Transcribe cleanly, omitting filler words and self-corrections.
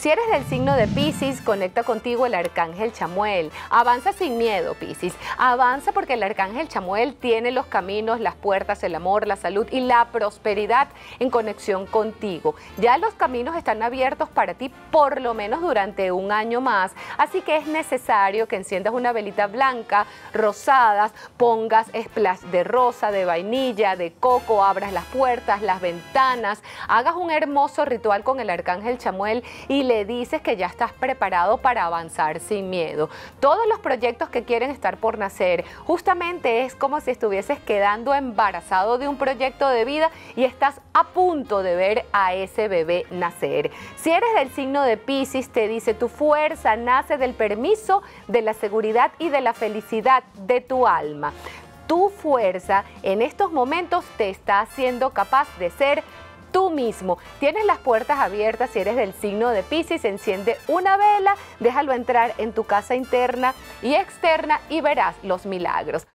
Si eres del signo de Piscis, conecta contigo el arcángel Chamuel. Avanza sin miedo, Piscis. Avanza porque el arcángel Chamuel tiene los caminos, las puertas, el amor, la salud y la prosperidad en conexión contigo. Ya los caminos están abiertos para ti por lo menos durante un año más. Así que es necesario que enciendas una velita blanca, rosadas, pongas splash de rosa, de vainilla, de coco, abras las puertas, las ventanas, hagas un hermoso ritual con el arcángel Chamuel y le dices que ya estás preparado para avanzar sin miedo. Todos los proyectos que quieren estar por nacer, justamente es como si estuvieses quedando embarazado de un proyecto de vida y estás a punto de ver a ese bebé nacer. Si eres del signo de Piscis, te dice: tu fuerza nace del permiso, de la seguridad y de la felicidad de tu alma. Tu fuerza en estos momentos te está haciendo capaz de ser tú mismo. Tienes las puertas abiertas. Si eres del signo de Piscis, enciende una vela, déjalo entrar en tu casa interna y externa y verás los milagros.